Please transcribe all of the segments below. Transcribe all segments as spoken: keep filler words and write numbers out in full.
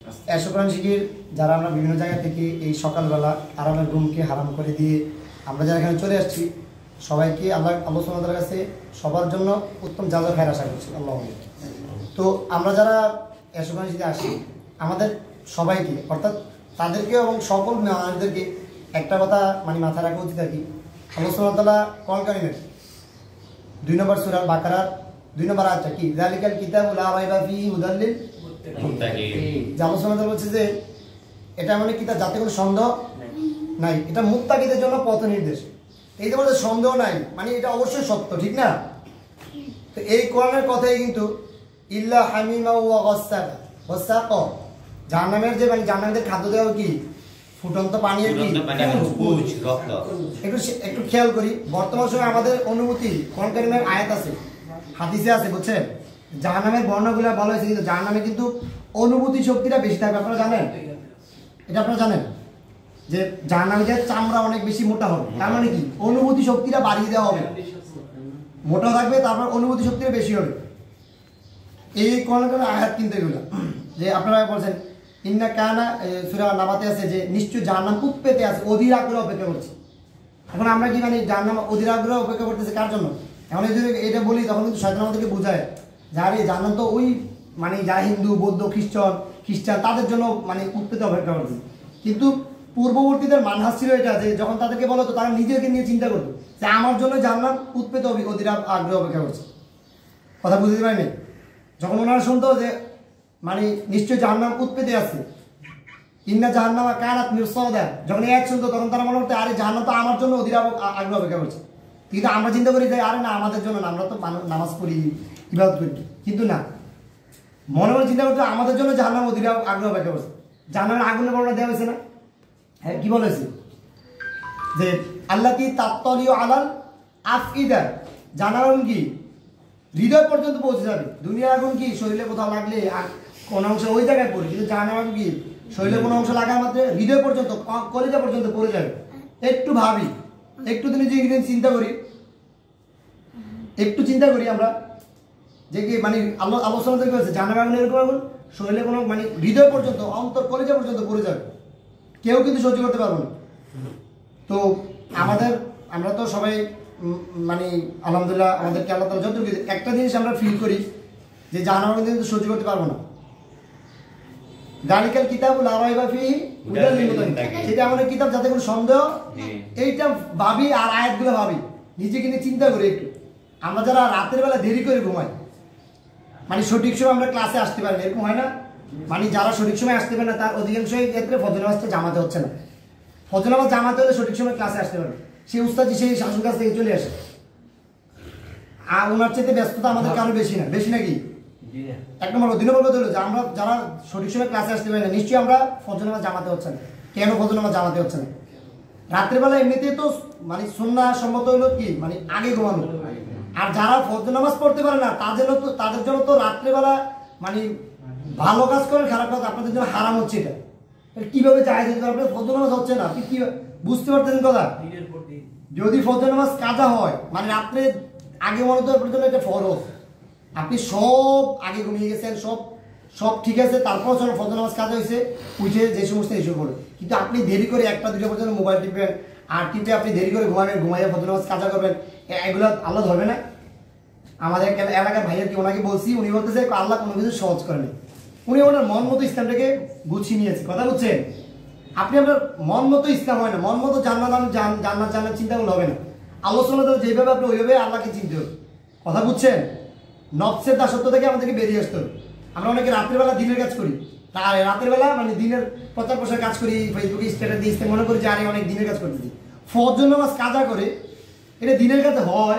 এশোকরান জিকির যারা আমরা বিভিন্ন জায়গা থেকে এই সকালবেলা আরামের ঘুমকে হারাম করে দিয়ে আমরা যারা এখানে চলে আসছি সবাইকে আল্লাহ আল্লাহ সুবহানাহু ওয়া তাআলার কাছে সবার জন্য উত্তম জাযা খায়ের আশা করছি আল্লাহ। তো আমরা যারা এশোকরান জিকিরে আসি আমাদের সবাইকে অর্থাৎ তাদেরকে এবং সকল মেহমানদেরকে একটা কথা মানে মাথায় রাখা উচিত আর কি, আল্লাহ সুবহানাহু ওয়া তাআলা কোরআন কারীমের দুই নম্বর সূরা বাকারার দুই নম্বর আয়াতটা কি যালিকাল কিতাবু লা রাইবা ফীহি হুদাল লিল মুত্তাকিন। আল্লাহ সুবহানাহু ওয়া তাআলা বলছে যে এটা এমন একটা কিতাব যাতে কোনো সন্দেহ নাই, এটা মুত্তাকিদের জন্য পথ নির্দেশ। এই যে বলতে সন্দেহ নাই মানে এটা অবশ্যই সত্য, ঠিক না? তো এই কোরআনের কথাই কিন্তু ইল্লা হামিমা ওয়া গাসসাক গাসসাক জাহান্নামের যে মানে জাহান্নামীদের খাদ্য দেওয়া কি ফুটন্ত পানি আর কি রক্ত। একটু একটু খেয়াল করি বর্তমান সময়ে আমাদের অনুভূতি কোরআন কারীমের আয়াত আছে হাদিসে আছে বুঝছেন, জাহান্নামের বর্ণনাগুলো বলা হয়েছে কিন্তু জাহান্নামে কিন্তু অনুভূতি শক্তিটা বেশি থাকবে। আপনারা জানেন এটা? আপনারা জানেন যে জাহান্নামীদের চামড়া অনেক বেশি মোটা হবে, তার মানে কি অনুভূতি শক্তিটা বাড়িয়ে দেওয়া হবে, মোটা থাকবে তারপর অনুভূতি শক্তিটা বেশি হবে। এই কোরআনের আয়াত কিন্তু এগুলো যে আপনারা বলছেন ইন্না কানা সূরা নাবাতে আছে যে নিশ্চয় জাহান্নাম উৎপেতে আছে, অধীর আগ্রহে অপেক্ষা করছে। এখন আমরা কি মানে জাহান্নাম অধীর আগ্রহে অপেক্ষা করতেছে কার জন্য? এখন যদি এটা বলি তখন কিন্তু শয়তান আমাদেরকে বোঝায় যে আরে জাহান্নাম তো ওই মানে যারা হিন্দু বৌদ্ধ খ্রিস্টান খ্রিস্টান তাদের জন্য মানে উৎপেতে অপেক্ষা করছে। কিন্তু পূর্ববর্তীদের মানহাজ ছিল এটা যে যখন তাদেরকে বলো তো তারা নিজেকে নিয়ে চিন্তা করতো যে আমার জন্য জাহান্নাম উৎপেতে অধীর আগ্রহে অপেক্ষা করছে। কথা বুঝতে পারিনি? যখন ওনারা শুনতো যে মানে নিশ্চয় জাহান্নাম উৎপেতে আছে ইন্না জাহান্নামা কানাত মিরসাদা, যখন এই এক শুনতো তখন তারা মনে করতো আরে জাহান্নাম তো আমার জন্য অধীর আগ্রহ অপেক্ষা করছে। কিন্তু আমরা চিন্তা করি যে আরে না আমাদের জন্য না, আমরা তো নামাজ পড়ি ইবাদত করি, কিন্তু না মনে মনে চিন্তা করতে আমাদের জন্য জাহান্নাম অধীর আগ্রহ অপেক্ষা করছে। জাহান্নামের আগুনের বর্ণনা দেওয়া হয়েছে না? হ্যাঁ কি বলেছে যে আল্লাতি তাত্তালিউ আলাল আফইদা, জাহান্নাম কি হৃদয় পর্যন্ত পৌঁছে যাবে। দুনিয়ার আগুন কি শরীরে কোথাও লাগলে আর কোন অংশ ওই জায়গায় পড়ে, কিন্তু জাহান্নাম আগুন কি শরীরে কোনো অংশ লাগার মাত্র হৃদয় পর্যন্ত কলিজা পর্যন্ত পড়ে যাবে। একটু ভাবি, একটু তুমি যে চিন্তা করি একটু চিন্তা করি আমরা যে কি মানে আল্লাহ আল্লাহ সুবহানাহু ওয়া তাআলা করেছে জাহান্নামের আগুন এরকম আগুন শরীরে কোনো মানে হৃদয় পর্যন্ত অন্তর কলিজা পর্যন্ত পড়ে যাবে, কেউ কিন্তু সহ্য করতে পারবো না। তো আমাদের আমরা তো সবাই মানে আলহামদুলিল্লাহ আমাদেরকে আল্লাহ তাআলা যতটুকু একটা জিনিস আমরা ফিল করি যে জাহান্নাম কিন্তু সহ্য করতে পারবো না। যালিকাল কিতাবু লা রাইবা ফীহি হুদাল লিল মুত্তাকিন, এটা এমন একটা কিতাব যাতে কোনো সন্দেহ এইটা ভাবি আর আয়াতগুলো ভাবি নিজেকে নিয়ে চিন্তা করি একটু। আমরা যারা রাতের বেলা দেরি করে ঘুমাই মানে সঠিক সময় আমরা ক্লাসে আসতে পারি না, এরকম হয় না? মানে যারা সঠিক সময় আসতে পারে না তার অধিকাংশই ক্ষেত্রে ফজর নামাজটা জামাতে হচ্ছে না। ফজর নামাজ জামাতে হলে সঠিক সময় ক্লাসে আসতে পারে, সেই উস্তাদ সেই শাসন কাছ থেকে চলে আসে। আর ওনার চাইতে ব্যস্ততা আমাদের কারো বেশি না, বেশি নাকি? এক নম্বর দুই নম্বর কথা হলো যে আমরা যারা সঠিক সময় ক্লাসে আসতে পারি না নিশ্চয়ই আমরা ফজর নামাজ জামাতে হচ্ছে না। কেন ফজর নামাজ জামাতে হচ্ছে না? রাত্রেবেলা এমনিতে তো মানে সুন্নাহ সম্মত হলো কি মানে আগে ঘুমানো, আর যারা ফজর নামাজ পড়তে পারে না তাদের তো তাদের জন্য তো রাত্রেবেলা মানে ভালো কাজ করেন খারাপ কাজ আপনাদের জন্য হারাম হচ্ছে। এটা কিভাবে জায়েজ হতে পারে? আপনার ফজর নামাজ হচ্ছে না, আপনি কি বুঝতে পারতেছেন কথা? যদি ফজর নামাজ কাজা হয় মানে রাত্রে আগে মনে তো আপনার জন্য এটা ফরজ, আপনি সব আগে ঘুমিয়ে গেছেন সব সব ঠিক আছে তারপর যখন ফজর নামাজ কাজা হয়েছে উঠে যে সমস্ত ইস্যু করবে, কিন্তু আপনি দেরি করে একটা দুটো পর্যন্ত মোবাইল টিপবেন আর টিপে আপনি দেরি করে ঘুমাবেন, ঘুমাইয়া ফজর নামাজ কাজা করবেন, এগুলো আল্লাহ ধরবে না। আমাদের এলাকার ভাইয়ের কি ওনাকে বলছি, উনি বলতেছে আল্লাহ কোনো কিছু সহজ করেনি, উনি ওনার মন মতো ইসলামটাকে গুছিয়ে নিয়েছে। কথা বুঝছেন? আপনি আপনার মন মতো ইসলাম হয় না, মন মতো জান্নাত জান্নাত জান্নাত চিন্তাগুলো হবে না। আল্লাহ সুবহানাহু ওয়া তাআলা যেভাবে আপনি ওইভাবে আল্লাহকে চিনতে হবে। কথা বুঝছেন? নফসের দাসত্ব থেকে আমাদেরকে বেরিয়ে আসতে হবে। আমরা অনেকে রাত্রেবেলা দিনের কাজ করি, আর রাতের বেলা মানে দিনের প্রচার প্রসার কাজ করি, ফেসবুকে স্ট্যাটাস দিয়ে মনে করি যে আরে অনেক দিনের কাজ করতেছি। ফজর নামাজ কাজা করে এটা দিনের কাজ হয়।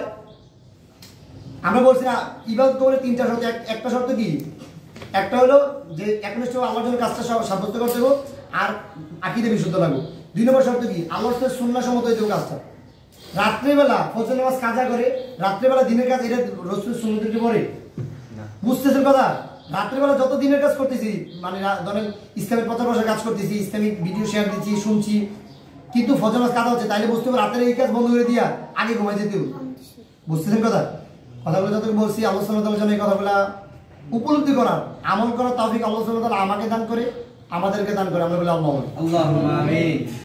আমরা বলছি না ইবাদত করে তিনটা শর্ত, একটা শর্ত কি? একটা হলো যে একনিষ্ঠ আল্লাহর জন্য কাজটা সাব্যস্ত করতে হবে আর আকীদা বিশুদ্ধ লাগবে। দুই নম্বর শর্ত কি? আল্লাহর সাথে সুন্নাহ সম্মত হইতে হবে কাজটা। রাত্রেবেলা ফজর নামাজ কাজা করে রাত্রেবেলা দিনের কাজ এটা রাসূলের সুন্নতকে পড়ে বুঝতেছেন কথা? রাত্রেবেলা যত দিনের কাজ করতেছি মানে ধরেন ইসলামের প্রচার প্রসার কাজ করতেছি, ইসলামিক ভিডিও শেয়ার দিচ্ছি শুনছি, কিন্তু ফজর নামাজ কাজা হচ্ছে, তাইলে বুঝতে হবে রাতের এই কাজ বন্ধ করে দিয়া আগে ঘুমাই যেতে হবে। বুঝতেছেন কথা? কথাগুলো যত বলছি আল্লাহ সুবহানাহু ওয়া তাআলা যেন এই কথাগুলো উপলব্ধি করার আমল করার তৌফিক আল্লাহ সুবহানাহু ওয়া তাআলা আমাকে দান করে আমাদেরকে দান করে, আমরা বলি আল্লাহ। আল্লাহুম্মা আমিন।